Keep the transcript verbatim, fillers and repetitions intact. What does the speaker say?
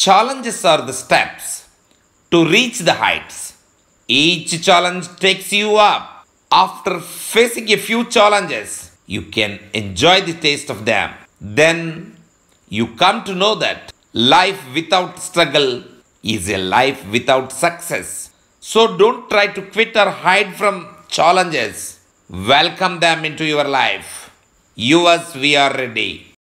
Challenges are the steps to reach the heights. Each challenge takes you up. After facing a few challenges, you can enjoy the taste of them. Then you come to know that life without struggle is a life without success. So don't try to quit or hide from challenges. Welcome them into your life. Yours, we are ready.